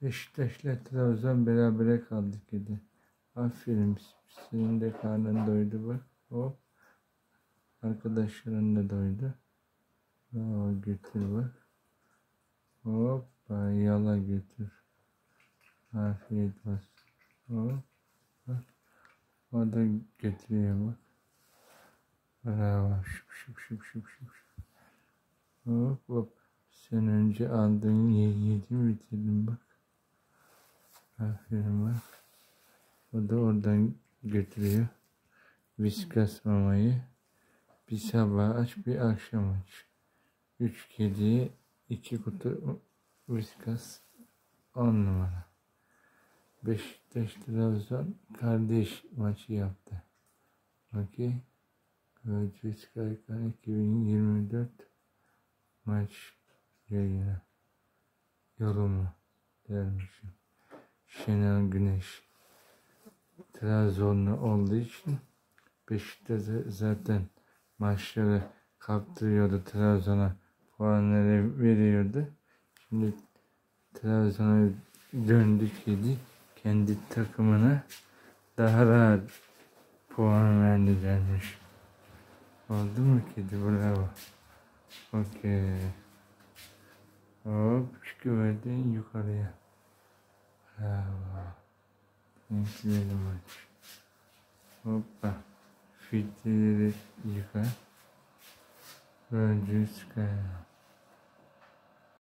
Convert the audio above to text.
Beşiktaş'la Trabzon berabere kaldı kedi. Aferin, senin de karnın doydu bak. Hop. Arkadaşların da doydu. Bravo, götür bak. Hoppa, yala götür. Afiyet olsun. Hop. Bak. O da götürüyor bak. Bravo. Şıp şıp şıp şıp şıp. Hop hop. Sen önce aldın, yedin, bitirdin bak. Aferin bak. O da oradan götürüyor. Viskas mamayı. Bir sabah aç, bir akşam aç. 3 kediye 2 kutu Viskas, 10 numara. Beşiktaş Trabzon kardeş maçı yaptı. Okey. Göreceğiz Kaykan 2024 maç yayını. Yorumu dermişim. Şenol Güneş Trabzonlu olduğu için Beşiktaş zaten maçları kaptırıyordu, Trabzon'a puanları veriyordu. Şimdi Trabzon'a döndü kedi, kendi takımına daha rahat puan verdi dermiş. Oldu mu kedi? Bravo. Okey. Hop, çıkıverdin yukarıya. Bravo. Renkli maç. Hoppa. Filtreleri yıka. Önce çıkar.